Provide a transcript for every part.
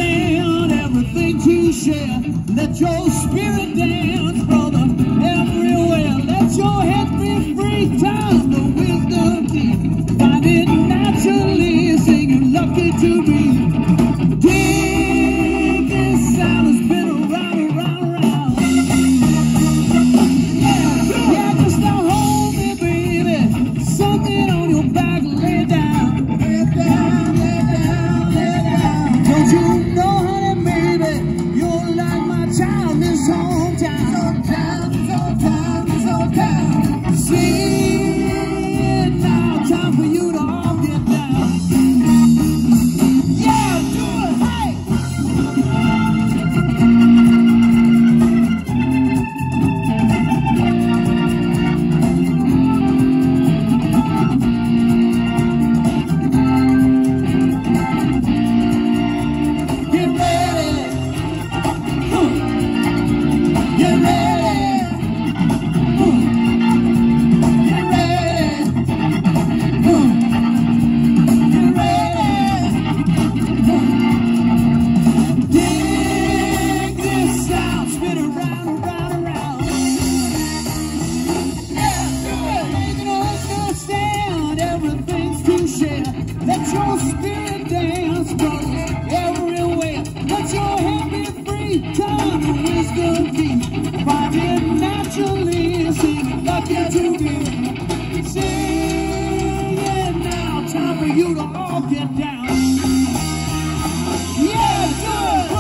stand, everything to share. Let your spirit dance, brother, everywhere. Let your head be free, time the wisdom deep. Find it naturally, singing lucky to be. Dig this sound, it's been around, around, around. Yeah, just now hold me, baby. Something on your back, lay down. Lay down, lay down, lay down. Don't you know, honey, baby, you're like my child, this hometown. Hometown. See it now, time for you to all get down. Yeah, do it, hey! Get ready. Get ready. Get ready. Get ready. Dig this sound, spin around, around, around. Yeah, do it. Making us understand, everything's to share. Let your spirit dance, brother, everywhere. Let your head be free, time the wisdom deep. Find it naturally, sing lucky to be. Sing it now, time for you to all get down. Yeah, good.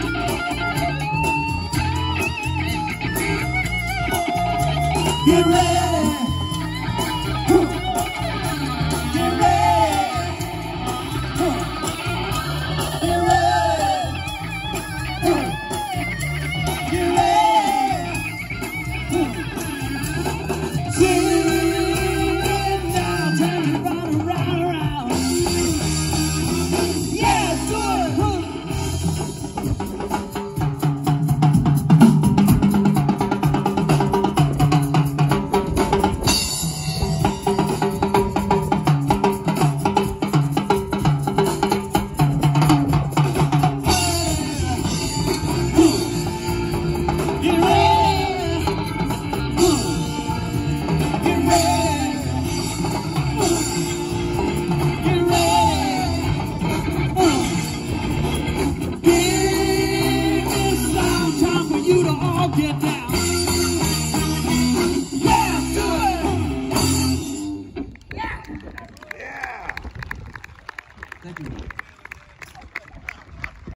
Get ready.